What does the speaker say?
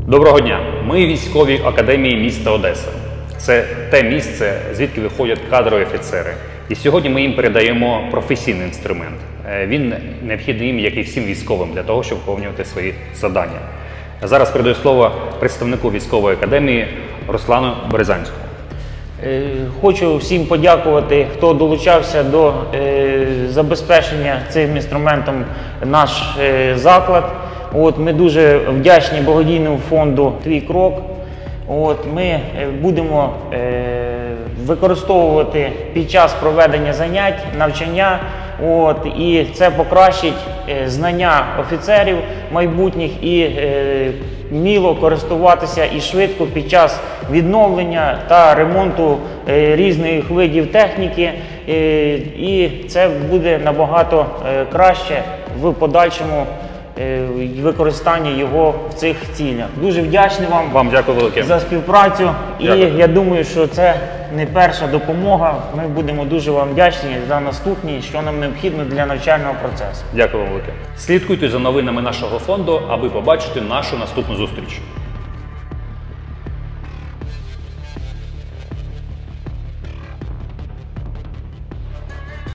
Доброго дня! Ми військовій академії міста Одеса. Це те місце, звідки виходять кадрові офіцери. І сьогодні ми їм передаємо професійний інструмент. Він необхідний їм, як і всім військовим, для того, щоб виконувати свої завдання. Зараз передаю слово представнику військової академії Руслану Березанському. Хочу всім подякувати, хто долучався до забезпечення цим інструментом наш заклад. Ми дуже вдячні благодійному фонду «Твій крок». Ми будемо використовувати під час проведення занять, навчання, і це покращить знання офіцерів майбутніх і вміло користуватися і швидко під час відновлення та ремонту різних видів техніки. І це буде набагато краще в подальшому використання його в цих цілях. Дуже вдячний вам Дякую велике за співпрацю. Дякую. І я думаю, що це не перша допомога. Ми будемо дуже вам вдячні за наступні, що нам необхідно для навчального процесу. Дякую вам велике. Слідкуйте за новинами нашого фонду, аби побачити нашу наступну зустріч.